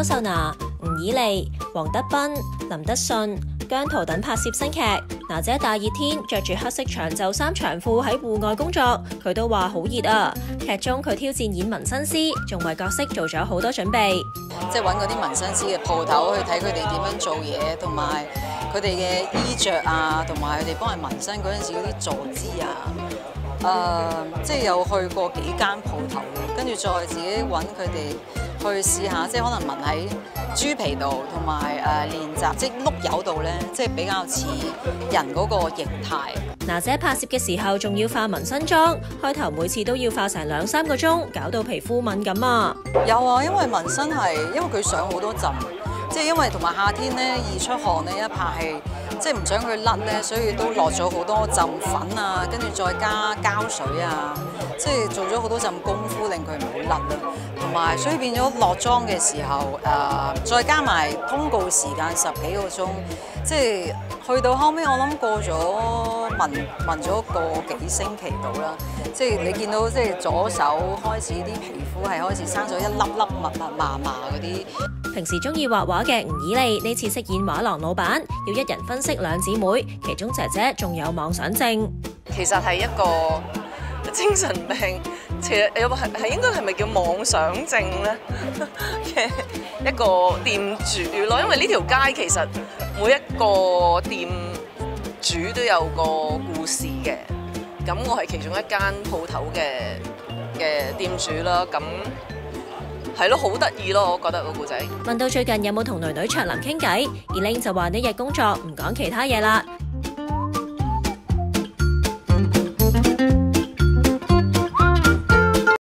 秀娜、吳綺莉、黃德斌、林德信、姜濤等拍攝新劇。娜姐大熱天着住黑色長袖衫長褲喺戶外工作，佢都話好熱啊！劇中佢挑戰演紋身師，仲為角色做咗好多準備， 即係揾嗰啲紋身師嘅鋪頭去睇佢哋點樣做嘢，同埋佢哋嘅衣着啊，同埋佢哋幫人紋身嗰陣時嗰啲坐姿啊，即係有去過幾間鋪頭嘅，跟住再自己揾佢哋去試下，即係可能紋喺豬皮度，同埋練習即係碌柚度咧，即係比較似人嗰個形態。 娜姐拍攝嘅時候仲要化紋身妝，開頭每次都要化成2-3個鐘，搞到皮膚敏感啊！ 有啊，因為紋身係因為佢上好多浸，即係因為同埋夏天咧易出汗咧，一拍戲即係唔想佢甩咧，所以都落咗好多浸粉啊，跟住再加膠水啊，即係做咗好多浸功夫令佢唔好甩啦。同埋所以變咗落妝嘅時候，再加埋通告時間10幾個鐘，即係去到後尾我諗過咗紋咗個幾星期到啦。即係你見到即係左手開始啲皮膚係開始生咗一粒粒密密麻麻嗰啲。 平時中意畫畫嘅吳綺莉呢次飾演畫廊老闆，要一人分飾兩姊妹，其中姐姐仲有妄想症。 其實係一個精神病，其實有係應該係咪叫妄想症咧嘅一個店主咯，因為呢條街其實每一個店主都有個故事嘅，咁我係其中一間鋪頭嘅店主啦，咁係咯，好得意咯，我覺得個故仔。 問到最近有冇同囡囡卓琳傾偈，Elaine就話呢日工作唔講其他嘢啦，